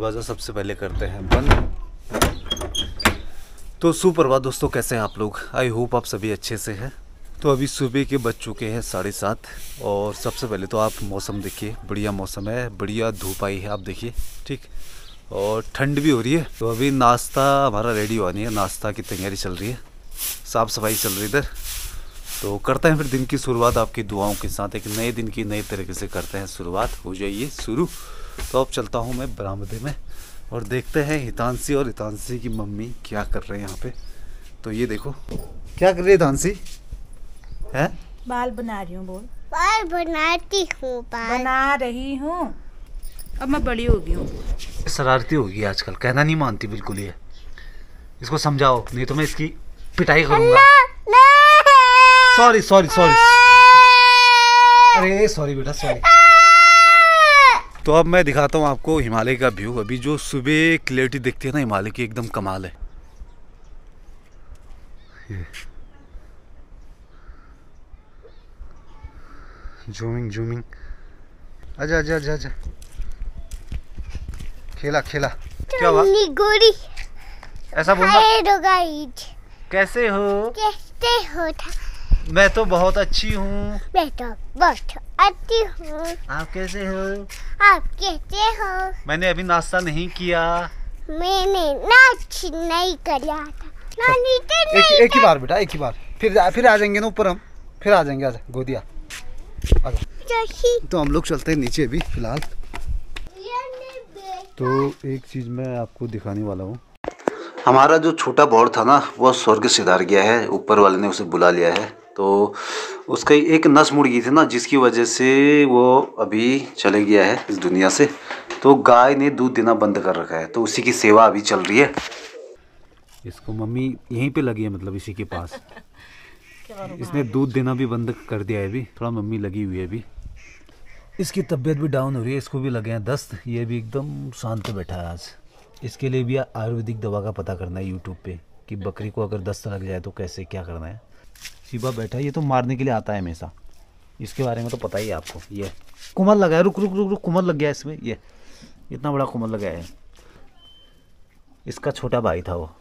दरवाज़ा सबसे पहले करते हैं बंद। तो सुप्रभात दोस्तों, कैसे हैं आप लोग? आई होप आप सभी अच्छे से हैं। तो अभी सुबह के बज चुके हैं 7:30 और सबसे पहले तो आप मौसम देखिए, बढ़िया मौसम है, बढ़िया धूप आई है, आप देखिए ठीक, और ठंड भी हो रही है। तो अभी नाश्ता हमारा रेडी हुआ नहीं है, नाश्ता की तैयारी चल रही है, साफ़ सफाई चल रही है इधर। तो करते हैं फिर दिन की शुरुआत आपकी दुआओं के साथ, एक नए दिन की नए तरीके से करते हैं शुरुआत। हो जाइए शुरू। तो अब चलता हूँ मैं बरामदे में और देखते हैं हितांशी और हितांशी की मम्मी क्या कर रहे हैं यहाँ पे। तो ये देखो क्या कर रही है हितांशी, है बाल बना रही हूँ। बोल। बाल बनाती हूँ, बना रही हूँ। अब मैं बड़ी हो गई हूँ। शरारती होगी आजकल, कहना नहीं मानती बिल्कुल ये। इसको समझाओ नहीं तो मैं इसकी पिटाई करूँगा। सॉरी सॉरी सॉरी, अरे सॉरी बेटा सॉरी। तो अब मैं दिखाता हूँ आपको हिमालय का व्यू। अभी जो सुबह क्लियरिटी दिखती है ना हिमालय की, एकदम कमाल है। जूमिंग जूमिंग, आजा आजा आजा आजा, खेला खेला। क्या हुआ? गोरी ऐसा बोलना। कैसे हो? कैसे हो? मैं तो बहुत अच्छी हूँ। मैं तो बहुत अच्छी हूँ। आप कैसे हो? आप कैसे हो? मैंने अभी नाश्ता नहीं किया। मैंने नाच नहीं किया था। नानी तो नहीं। एक ही बार बेटा, एक ही बार, फिर आ जाएंगे ना ऊपर, हम फिर आ जाएंगे। आजा गोदिया, आजा। तो हम लोग चलते हैं नीचे अभी फिलहाल। तो एक चीज़ मैं आपको दिखाने वाला हूँ। हमारा जो छोटा बॉर्ड था ना, वो स्वर्ग सिधार गया है, ऊपर वाले ने उसे बुला लिया है। तो उसका एक नस मुड़ गई थी ना, जिसकी वजह से वो अभी चले गया है इस दुनिया से। तो गाय ने दूध देना बंद कर रखा है, तो उसी की सेवा अभी चल रही है। इसको मम्मी यहीं पे लगी है, मतलब इसी के पास। इसने दूध देना भी बंद कर दिया है अभी, थोड़ा मम्मी लगी हुई है अभी। इसकी तबीयत भी डाउन हो रही है, इसको भी लगे हैं दस्त। ये भी एकदम शांत बैठा है आज। इसके लिए भी आयुर्वेदिक दवा का पता करना है यूट्यूब पे, कि बकरी को अगर दस्त लग जाए तो कैसे क्या करना है। शिवा बैठा है, ये तो मारने के लिए आता है हमेशा, इसके बारे में तो पता ही है आपको। ये कुमल लगा है, रुक रुक रुक रुक, कुमल लग गया है इसमें, ये इतना बड़ा कुमल लगा है। इसका छोटा भाई था वो।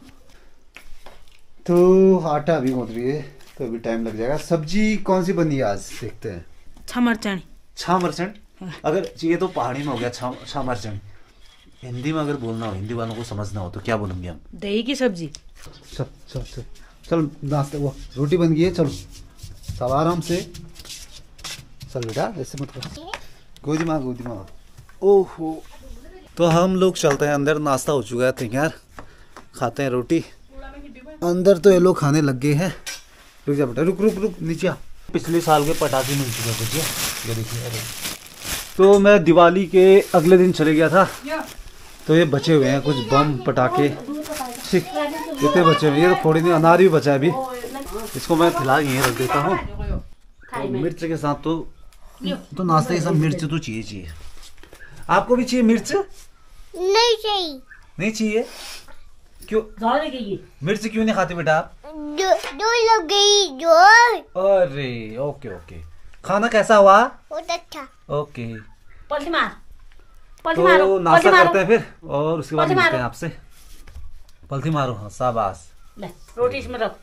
तो आटा अभी गूंथ रही है, तो अभी टाइम लग जाएगा। सब्जी कौन सी बनी है आज, देखते हैं। छमरचन। छामरचन, अगर ये तो पहाड़ी में हो गया छामरचन। हिंदी में अगर बोलना हो, हिंदी वालों को समझना हो, तो क्या बोलेंगे हम? दही की सब्जी। चल चल चल चल, नाश्ता वो रोटी बन गई है, चलो सब आराम से। चल बेटा ऐसे मत कर, गोदी माँ गोदी माँ। ओहो, तो हम लोग चलते हैं अंदर, नाश्ता हो चुका है तैयार, खाते हैं रोटी। अंदर तो ये लोग खाने लग गए हैं। रुक जा बेटा, रुक रुक रुक, नीचे आ। पिछले साल के पटाखे मिल चुके हैं कुछ, ये देखिए। अरे तो मैं दिवाली के अगले दिन चले गया था, तो ये बचे हुए हैं कुछ बम पटाखे, ठीक, इतने बचे हुए हैं। ये तो थोड़ी नहीं, अनार भी बचा है अभी, इसको मैं फिलहाल यहीं रख देता हूँ। तो मिर्च के साथ तो नाश्ते के साथ मिर्च तो चाहिए। आपको भी चाहिए मिर्च? नहीं चाहिए। नहीं चाहिए? क्यों? मिर्च क्यों नहीं खाते बेटा आप? दो लोग गई जो। अरे ओके ओके, खाना कैसा हुआ? बहुत अच्छा। ओके, पलटी मार। तो नाश्ता करते हैं फिर, और उसके बाद मिलते हैं आपसे। पलथी मारो, हाँ शाबाश। रोटी इसमें रख।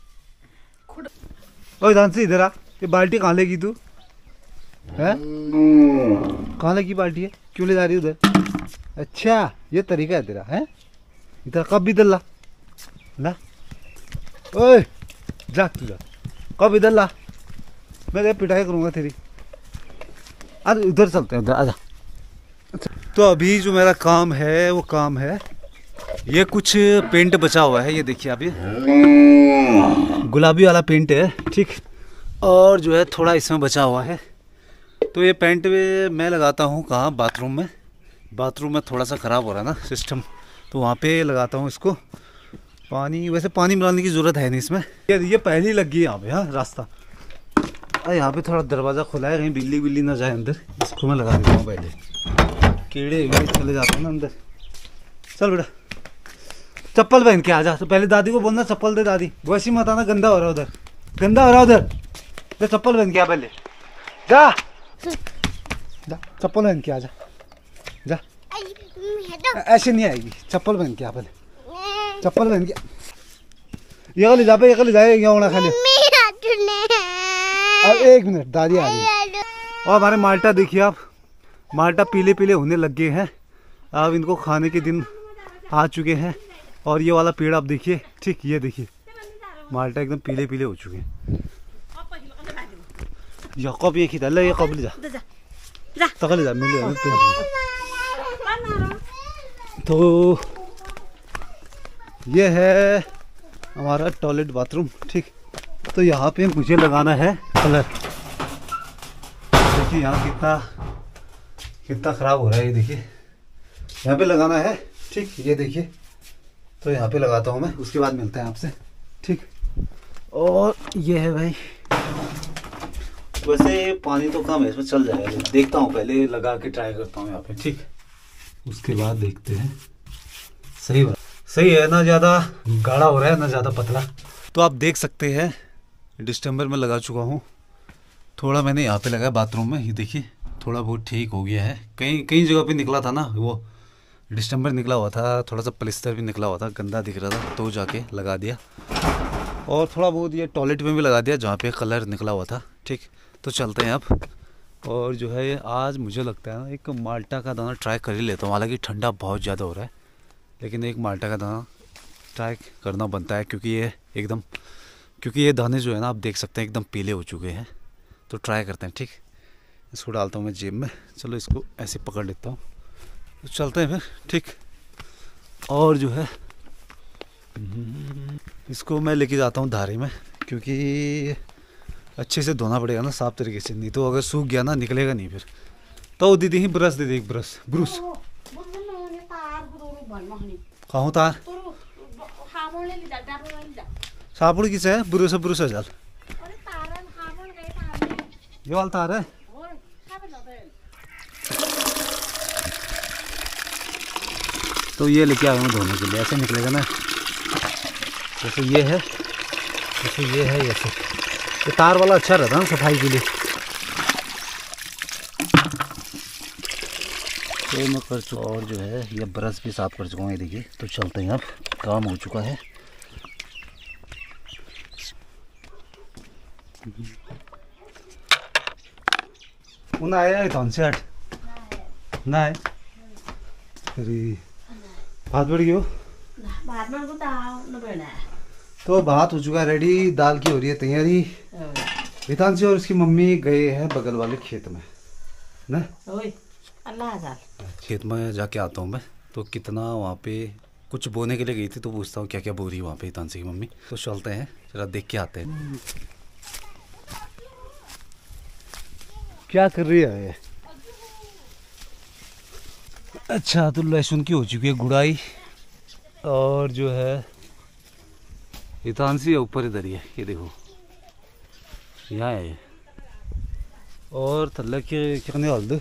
ओए दांसी इधर आ, ये बाल्टी कहाँ लेगी तू? है कहाँ लगी बाल्टी है, क्यों ले जा रही उधर? अच्छा ये तरीका है तेरा, है इधर कब इधर ला ला। ओए जा तू जा, कब इधर ला, मैं तेरी पिटाई करूँगा तेरी। अरे उधर चलते हैं, उधर आजा। तो अभी जो मेरा काम है वो काम है, ये कुछ पेंट बचा हुआ है, ये देखिए आप, ये गुलाबी वाला पेंट है, ठीक, और जो है थोड़ा इसमें बचा हुआ है। तो ये पेंट मैं लगाता हूँ कहाँ, बाथरूम में। बाथरूम में थोड़ा सा ख़राब हो रहा है ना सिस्टम, तो वहाँ पे लगाता हूँ इसको। पानी, वैसे पानी मिलाने की ज़रूरत है नहीं इसमें, ये पहले ही लग गई यहाँ पे। हाँ रास्ता, अरे यहाँ पे थोड़ा दरवाज़ा खुला है, कहीं बिल्ली बिल्ली ना जाए अंदर, इसको मैं लगा देता हूँ पहले, कीड़े चले जाते हैं ना अंदर। चल बेटा चप्पल पहन के आ जा। तो पहले दादी को बोलना चप्पल दे दादी, वैसे मत आना, गंदा हो रहा है उधर, गंदा हो रहा है उधर। तो चप्पल पहन के आ, पहले जा जा, चप्पल पहन के आ जा जा। है तो ऐसे नहीं आएगी, चप्पल पहन के आ पहले, चप्पल पहन के ये ले जा पे, ये ले जाए यहाँ होना खाली। अब 1 मिनट, दादी आ गई। और हमारे माल्टा देखिए आप, माल्टा पीले पीले होने लग गए हैं। अब इनको खाने के दिन आ चुके हैं। और ये वाला पेड़ आप देखिए, ठीक, ये देखिए माल्टा एकदम पीले पीले हो चुके हैं। ये कब ये खिला ये कब ले जा तक ले जा मिले। तो ये है हमारा टॉयलेट बाथरूम, ठीक। तो यहाँ पे मुझे लगाना है कलर। देखिए यहाँ कितना ख़राब हो रहा है, ये देखिए यहाँ पे लगाना है, ठीक। ये देखिए, तो यहाँ पे लगाता हूँ मैं, उसके बाद मिलते हैं आपसे, ठीक। और ये है भाई, वैसे पानी तो कम है इसमें, चल जाएगा। देखता हूँ, पहले लगा के ट्राई करता हूँ यहाँ पे, ठीक। उसके बाद देखते हैं। सही है ना, ज़्यादा गाढ़ा हो रहा है ना ज़्यादा पतला। तो आप देख सकते हैं डिस्टेंबर में लगा चुका हूँ। थोड़ा मैंने यहाँ पे लगाया बाथरूम में, ये देखिए थोड़ा बहुत ठीक हो गया है। कई जगह पे निकला था ना, वो डिस्टेंबर निकला हुआ था, थोड़ा सा प्लास्टर भी निकला हुआ था, गंदा दिख रहा था, तो जाके लगा दिया। और थोड़ा बहुत ये टॉयलेट में भी लगा दिया जहाँ पे कलर निकला हुआ था, ठीक। तो चलते हैं अब। और जो है आज मुझे लगता है ना एक माल्टा का दाना ट्राई कर ही लेता हूँ। हालांकि ठंडा बहुत ज़्यादा हो रहा है, लेकिन एक माल्टा का दाना ट्राई करना बनता है, क्योंकि ये दाने जो है ना आप देख सकते हैं एकदम पीले हो चुके हैं। तो ट्राई करते हैं, ठीक। इसको डालता हूँ मैं जेब में। चलो इसको ऐसे पकड़ लेता हूँ, तो चलते हैं फिर, ठीक। और जो है इसको मैं लेके जाता हूँ धारे में, क्योंकि अच्छे से धोना पड़ेगा ना साफ तरीके से, नहीं तो अगर सूख गया ना निकलेगा नहीं फिर। तो दीदी ही ब्रश दे दे, एक ब्रूस खाऊँ तार साबुन किस है, ब्रूस है, चल ये वाला तार है। तो ये लेके आया हूँ धोने के लिए, ऐसे निकलेगा ना, जैसे ये है, ऐसे ये तार वाला अच्छा रहता है ना सफाई के लिए। तो मैं कर चुका, और जो है ये ब्रश भी साफ कर चुका हूँ, ये देखिए। तो चलते हैं, अब काम हो चुका है। उन्हें आया था उनसे हट ना है, अरे भात बढ़ गयो। तो भात हो चुका है रेडी, दाल की हो रही है तैयारी। हितांशी और उसकी मम्मी गए हैं बगल वाले खेत में ना, खेत में जाके आता हूँ मैं। तो कितना वहाँ पे कुछ बोने के लिए गई थी, तो पूछता हूँ क्या क्या बो रही है वहाँ पे हितांशी की मम्मी। तो चलते हैं जरा देख के आते हैं क्या कर रही है ये। अच्छा, तो लहसुन की हो चुकी है गुड़ाई, और जो है हितांशी ऊपर इधर ही है, ये देखो यहाँ है। और थल्ले के कितने हल्द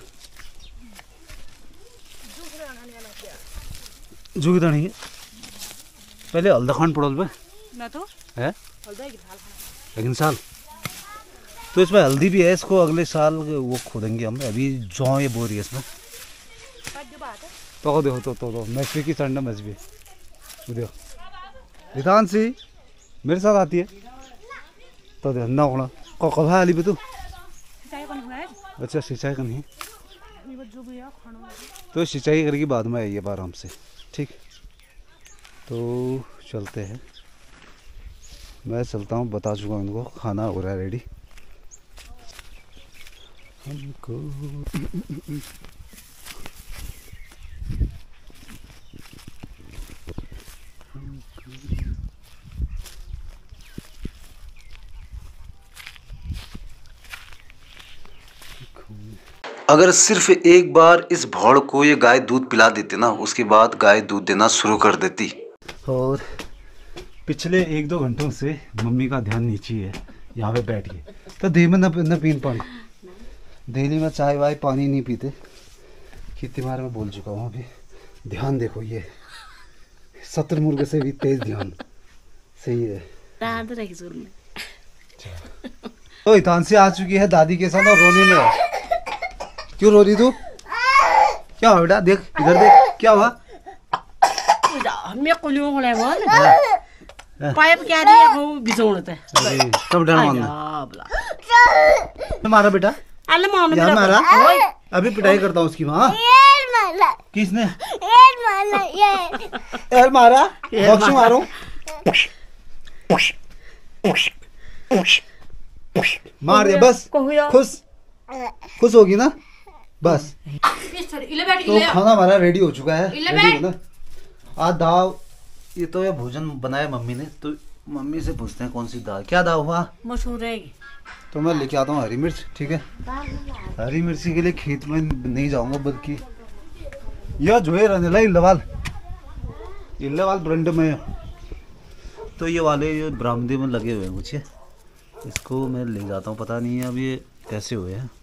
जुग नहीं है, पहले हल्दा खान पड़ल पे ना तो है, लेकिन साल तो इसमें हल्दी भी है, इसको अगले साल वो खोदेंगे हम। अभी जौ ये बो रही है इसमें। तो देखो तो मैच की संडा मैच भी देखो। हितांशी मेरे साथ आती है तो दे ना होना कब है अली पे तू। अच्छा सिंचाई करनी है, तो सिंचाई करके बाद में आइए आराम से, ठीक। तो चलते हैं, मैं चलता हूँ, बता चुका हूँ इनको खाना हो रहा है रेडी हमको। अगर सिर्फ एक बार इस भौड़ को ये गाय दूध पिला देती ना, उसके बाद गाय दूध देना शुरू कर देती। और पिछले 1-2 घंटों से मम्मी का ध्यान नीचे है, यहाँ पे बैठ के। तो दे में न पीन पानी, दिल्ली में चाय वाय पानी नहीं पीते, कितनी बार मैं बोल चुका हूँ। अभी ध्यान देखो, ये शतुरमुर्ग से भी तेज ध्यान, सही है। तो हितांशी आ चुकी है दादी के साथ और रोने में। क्यों रो रही तू? क्या हो बेटा, देख इधर देख, क्या हुआ? मैं कुलियों को ले बोल पाइप क्या दिया वो बिजोड़ ते कब डर मारना मारा बेटा? अल्लाह मानो यार मारा अभी पिटाई करता हूँ उसकी माँ। किसने यार मारा? बॉक्सिंग मारूं? मार दिया बस। खुश होगी ना बस। तो खाना हमारा रेडी हो चुका है। रेडी ना आज दाव ये तो ये भोजन बनाया मम्मी ने, तो मम्मी से पूछते हैं कौन सी दाल, क्या दाल हुआ? मशहूर है। तो मैं लेके आता हूँ हरी मिर्च, ठीक है? हरी मिर्ची के लिए खेत में नहीं जाऊंगा, बल्कि यह जो है रहने इल्लेवाल ब्रंड में, तो ये वाले ये बरामदे में लगे हुए हैं मुझे, इसको मैं ले जाता हूँ। पता नहीं है अब ये कैसे हुए हैं,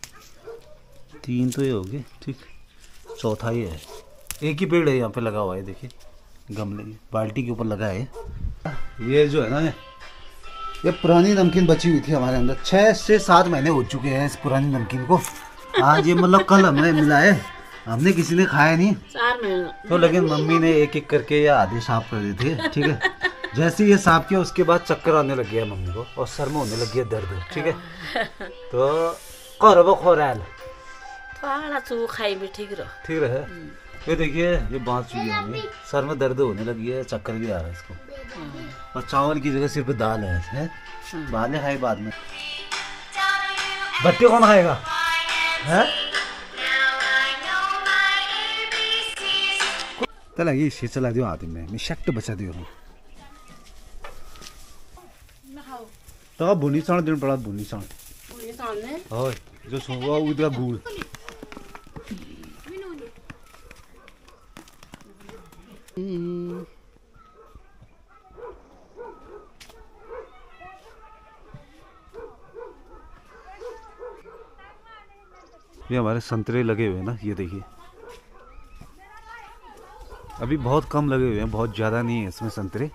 3 तो ये हो गए, ठीक, चौथा ही है। एक ही पेड़ है यहाँ पे लगा हुआ है, देखिए गमले बाल्टी के ऊपर लगा है। ये जो है ना ये पुरानी नमकीन बची हुई थी हमारे अंदर, 6 से 7 महीने हो चुके हैं इस पुरानी नमकीन को। आज ये मतलब कल हमें मिला है, हमने किसी ने खाया नहीं तो, लेकिन मम्मी ने एक एक करके ये आधे साफ कर दी थी, ठीक है? जैसे ये साफ किया उसके बाद चक्कर आने लग गया मम्मी को और सर में होने लग गया दर्द, ठीक है? तो खोरैल थोड़ा चू खाई भी ठीक रहे। ये देखिए ये बात चुकी है, सर में दर्द होने लगी है, चक्कर भी आ रहा है इसको, और चावल की जगह सिर्फ दाल है? दालें खाई बाद में, बट्टे कौन खाएगा है? चला ये इसे चला दियो आदमी मैं शक्ट बचा दियो हूँ तो बुनी साण दिन पड़ा बुनी साण ओए जो सुबह उधर गुड़ ये हमारे संतरे लगे हुए हैं ना, ये देखिए अभी बहुत कम लगे हुए हैं, बहुत ज़्यादा नहीं है इसमें संतरे।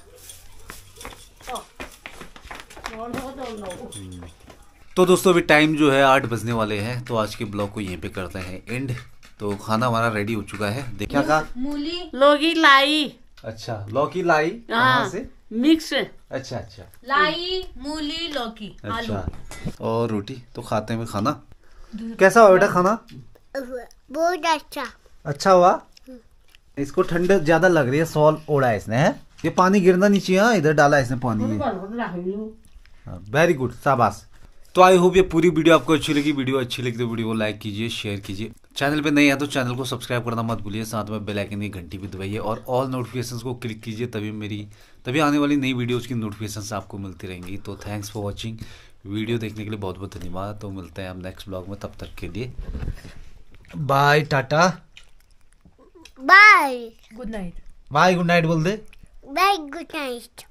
तो दोस्तों अभी टाइम जो है 8 बजने वाले हैं, तो आज के ब्लॉग को यहीं पे करते हैं एंड। तो खाना हमारा रेडी हो चुका है, देखिए क्या मूली लौकी लाई। अच्छा लौकी लाई कहाँ से? मिक्स। अच्छा लाई मूली लौकी आलू और रोटी। तो खाते हैं खाना। कैसा हुआ बेटा खाना? बहुत अच्छा हुआ। इसको ठंड ज्यादा लग रही है, सॉल ओढ़ा है इसने, है? ये पानी गिरना नहीं चाहिए, इधर डाला है इसने पानी। वेरी गुड, शाबाश। तो आई होप ये पूरी वीडियो आपको अच्छी लगी। वीडियो अच्छी लगी तो वीडियो को लाइक कीजिए, शेयर कीजिए। चैनल पे नए हैं तो चैनल को सब्सक्राइब करना मत भूलिए, साथ में बेल आइकन की घंटी भी दबाइए और ऑल नोटिफिकेशंस को क्लिक कीजिए, तभी आने वाली नई वीडियोज़ की नोटिफिकेशंस आपको मिलती रहेंगी। तो थैंक्स फॉर वॉचिंग, वीडियो देखने के लिए बहुत बहुत धन्यवाद। तो मिलते हैं हम नेक्स्ट ब्लॉग में, तब तक के लिए bye tata bye good night. Bye good night बोल दे। Bye good night.